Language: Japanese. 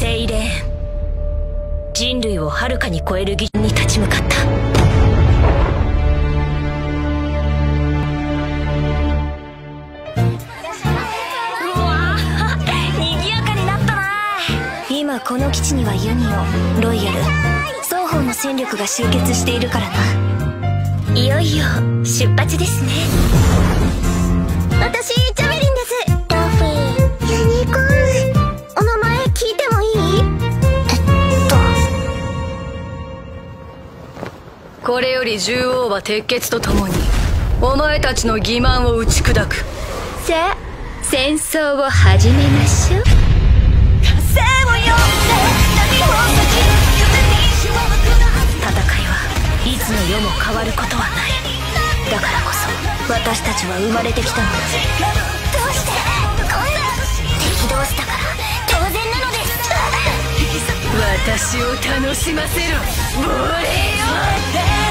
セイレーン、人類をはるかに超える技術に立ち向かった。うわぁ、賑やかになったな。今この基地にはユニオン、ロイヤル、双方の戦力が集結しているからな。いよいよ出発ですね。私ジャベリンです。 ダフィー、 ユニコーン、お名前聞いてもいい？ これより獣王は鉄血とともにお前たちの欺瞞を打ち砕く。 さあ戦争を始めましょう。戦いはいつの世も変わることはない。だからこそ私たちは生まれてきたのだ。どうしてこんな敵同士だから当然なのです。 私を楽しませろ亡霊よ。